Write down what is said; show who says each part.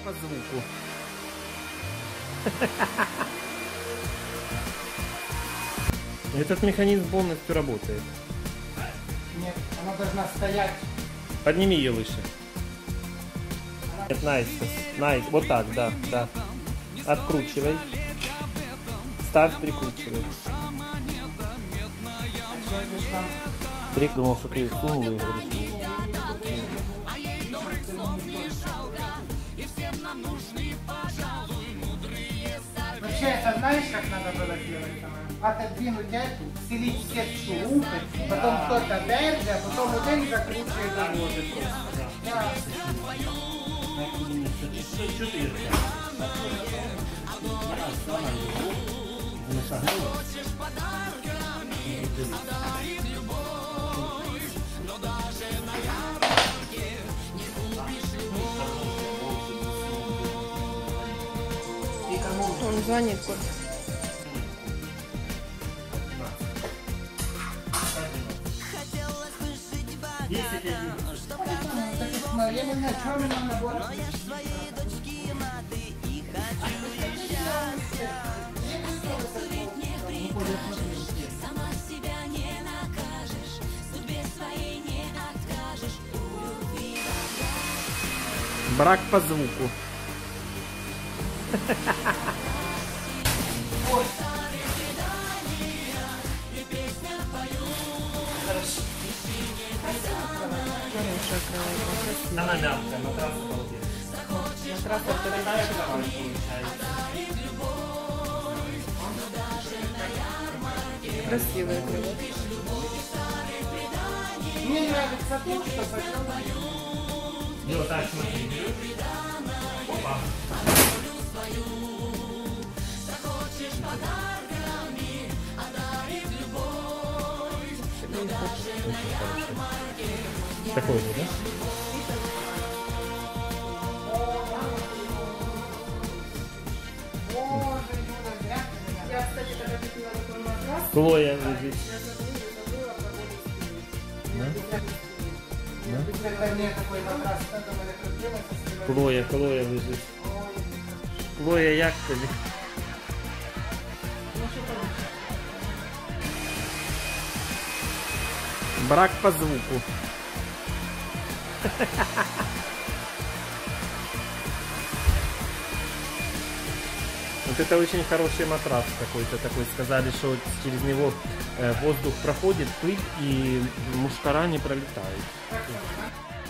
Speaker 1: по звуку. Этот механизм полностью работает.
Speaker 2: Нет, она должна стоять.
Speaker 1: Подними ее выше. Нет, найс. Вот так, да. Откручивай. Ставь, прикручивай. Думал, что ты сунул и говоришь.
Speaker 2: Вообще, это знаешь, как надо было делать? Отодвинуть эту, вселить все шурупы, потом кто-то держит, а потом один закручивает и ложит. Да.
Speaker 3: Он звонит кот.
Speaker 2: Я не знаю, что мне набор.
Speaker 1: Брак по звуку.
Speaker 3: Хорошая кровать.
Speaker 1: Она мягкая, матрас обалденный.
Speaker 3: Матрас ортопедический. Красивая кровать.
Speaker 2: Мне нравится то, что потом...
Speaker 1: И вот так смотри. Опа. Очень хороший. Такой же, да?
Speaker 3: Я, кстати, когда купила такой матрас,
Speaker 1: Хлоя лежит.
Speaker 2: Это мне такой матрас, это мы накрутили,
Speaker 1: Хлоя лежит. Хлоя, як тобі? Брак по звуку. Вот это очень хороший матрас какой-то такой. Сказали, что через него воздух проходит, пыль и мушкара не пролетает.